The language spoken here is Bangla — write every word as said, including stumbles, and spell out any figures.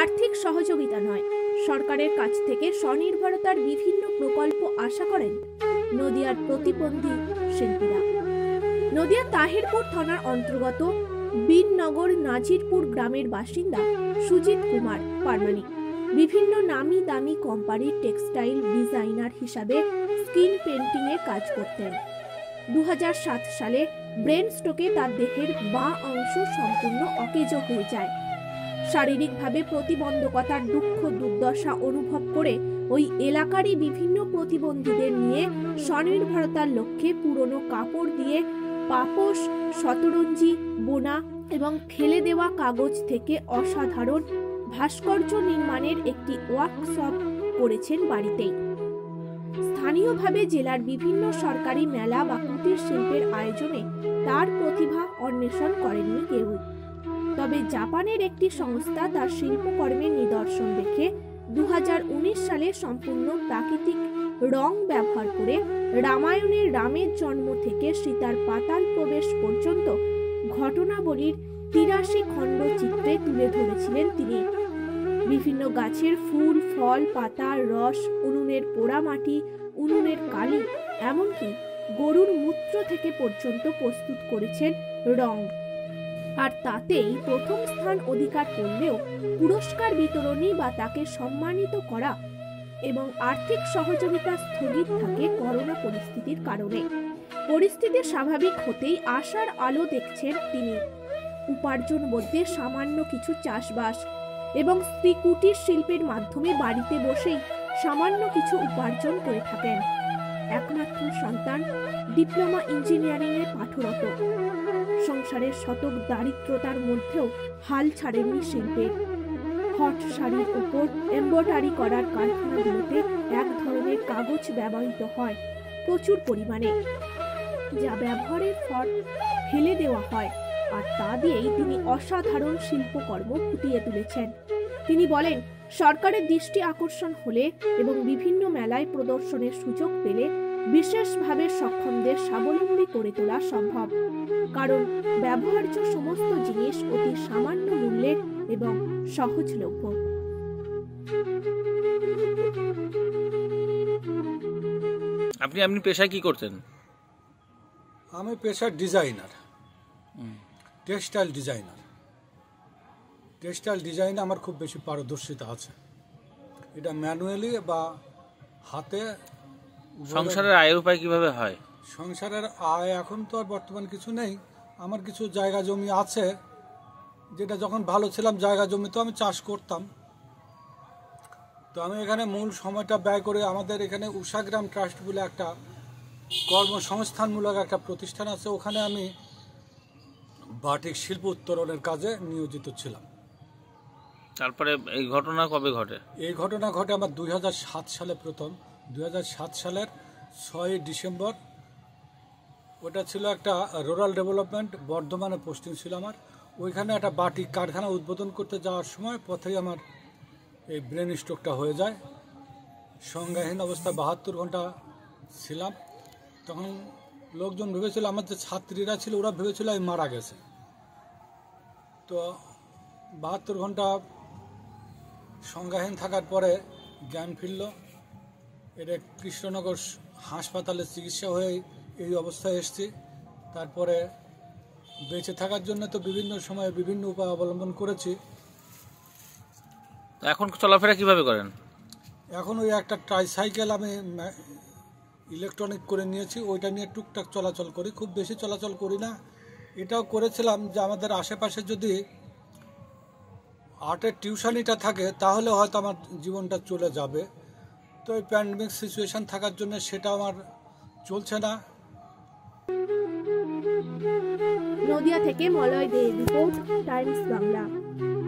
আর্থিক সহযোগিতা নয়, সরকারের কাছ থেকে স্বনির্ভরতার বিভিন্ন প্রকল্প আশা করেন নদিয়ার প্রতিবন্ধী শিল্পীরা। নদিয়ার তাহিরপুর থানার অন্তর্গত বীরনগর নাজিরপুর গ্রামের বাসিন্দা সুজিত কুমার পারমানিক বিভিন্ন নামি দামি কোম্পানির টেক্সটাইল ডিজাইনার হিসাবে স্কিন পেন্টিং এর কাজ করতেন। দু হাজার সাত সালে ব্রেন স্ট্রোকে তার দেহের বাঁ অংশ সম্পূর্ণ অকেজ হয়ে যায়। শারীরিকভাবে প্রতিবন্ধকতার দুঃখ দুর্দশা অনুভব করে ওই এলাকারই বিভিন্ন প্রতিবন্ধীদের নিয়ে স্বনির্ভরতার লক্ষ্যে পুরনো কাপড় দিয়ে পাপোশ, শতরঞ্জি বোনা এবং ফেলে দেওয়া কাগজ থেকে অসাধারণ ভাস্কর্য নির্মাণের একটি ওয়ার্কশপ করেছেন বাড়িতেই। স্থানীয়ভাবে জেলার বিভিন্ন সরকারি মেলা বা কুটির শিল্পের আয়োজনে তার প্রতিভা অন্বেষণ করেননি কেউ। তবে জাপানের একটি সংস্থা তার শিল্পকর্মের নিদর্শন দেখে দু হাজার উনিশ সালে সম্পূর্ণ প্রাকৃতিক রং ব্যবহার করে রামায়ণের রামের জন্ম থেকে সীতার পাতাল প্রবেশ পর্যন্ত ঘটনাবলীর তিরাশি খণ্ড চিত্রে তুলে ধরেছিলেন তিনি। বিভিন্ন গাছের ফুল, ফল, পাতা, রস, উনুনের পোড়ামাটি, উনুনের কালি, এমনকি গরুর মূত্র থেকে পর্যন্ত প্রস্তুত করেছেন রং। আর তাতেই প্রথম স্থান অধিকার করলেও পুরস্কার বিতরণী বা তাকে সম্মানিত করা এবং আর্থিক সহযোগিতা স্থগিত থাকে করোনা পরিস্থিতির কারণে। পরিস্থিতি স্বাভাবিক হতেই আশার আলো দেখছেন তিনি। উপার্জন বলতে সামান্য কিছু চাষবাস এবং স্ত্রী কুটির শিল্পের মাধ্যমে বাড়িতে বসেই সামান্য কিছু উপার্জন করে থাকেন। একমাত্র সন্তান ডিপ্লোমা ইঞ্জিনিয়ারিং এ পাঠরত। সংসারের শতক দারিদ্রতার মধ্যেও হাল ছাড়েননি শিল্পের। হট শাড়ির উপর এমব্রয়ডারি করার কারখানাগুলোতে এক ধরনের কাগজ ব্যবহৃত হয় প্রচুর পরিমাণে, যা ব্যবহারের পর ফেলে দেওয়া হয়, আর তা দিয়েই তিনি অসাধারণ শিল্পকর্ম ফুটিয়ে তুলেছেন। তিনি বলেন, সরকারের দৃষ্টি আকর্ষণ হলে এবং বিভিন্ন মেলায় প্রদর্শনের সুযোগ পেলে বিশেষভাবে সক্ষমদের স্বাবলম্বী করে তোলা সম্ভব, কারণ ব্যবহার্য সমস্ত জিনিস অতি সামান্য মূল্যের এবং সহজলভ্য। আপনি আপনি পেশায় কি করতেন? আমি পেশার ডিজাইনার, টেক্সটাইল ডিজাইনার। টেক্সটাইল ডিজাইনে আমার খুব বেশি পারদর্শিতা আছে। এটা ম্যানুয়ালি বা হাতে। সংসারের আয়ের উপায় কিভাবে হয়? সংসারের আয় এখন তো আর বর্তমান কিছু নেই। আমার কিছু জায়গা জমি আছে, যেটা যখন ভালো ছিলাম জায়গা জমি তো আমি চাষ করতাম। তো আমি এখানে মূল সময়টা ব্যয় করে আমাদের এখানে উষাগ্রাম ট্রাস্ট বলে একটা কর্মসংস্থানমূলক একটা প্রতিষ্ঠান আছে, ওখানে আমি বাটিক শিল্প উত্তরণের কাজে নিয়োজিত ছিলাম। তারপরে এই ঘটনা কবে ঘটে? এই ঘটনা ঘটে আমার দুই হাজার সাত সালে প্রথম। দুই হাজার সাত সালের ছয়ই ডিসেম্বর। ওটা ছিল একটা রুরাল ডেভেলপমেন্ট, বর্ধমানে পোস্টিং ছিল আমার। ওইখানে একটা বাটিক কারখানা উদ্বোধন করতে যাওয়ার সময় পথেই আমার এই ব্রেন স্ট্রোকটা হয়ে যায়। সংজ্ঞাহীন অবস্থায় বাহাত্তর ঘন্টা ছিলাম। তখন লোকজন ভেবেছিল, আমার যে ছাত্রীরা ছিল ওরা ভেবেছিল আমি মারা গেছে। তো বাহাত্তর ঘন্টা সংজ্ঞাহীন থাকার পরে জ্ঞান ফিরল। এটা কৃষ্ণনগর হাসপাতালে চিকিৎসা হয়ে এই অবস্থায় এসেছি। তারপরে বেঁচে থাকার জন্য তো বিভিন্ন সময়ে বিভিন্ন উপায় অবলম্বন করেছি। এখন চলাফেরা কিভাবে করেন? এখন ওই একটা ট্রাইসাইকেল আমি ইলেকট্রনিক করে নিয়েছি, ওইটা নিয়ে টুকটাক চলাচল করি, খুব বেশি চলাচল করি না। এটাও করেছিলাম যে আমাদের আশেপাশে যদি আর্টের টিউশনিটা থাকে তাহলে হয়তো আমার জীবনটা চলে যাবে। তো এই প্যান্ডেমিক সিচুয়েশন থাকার জন্য সেটা আমার চলছে না। নদিয়া থেকে মলয় দে, রিপোর্ট, টাইমস বাংলা।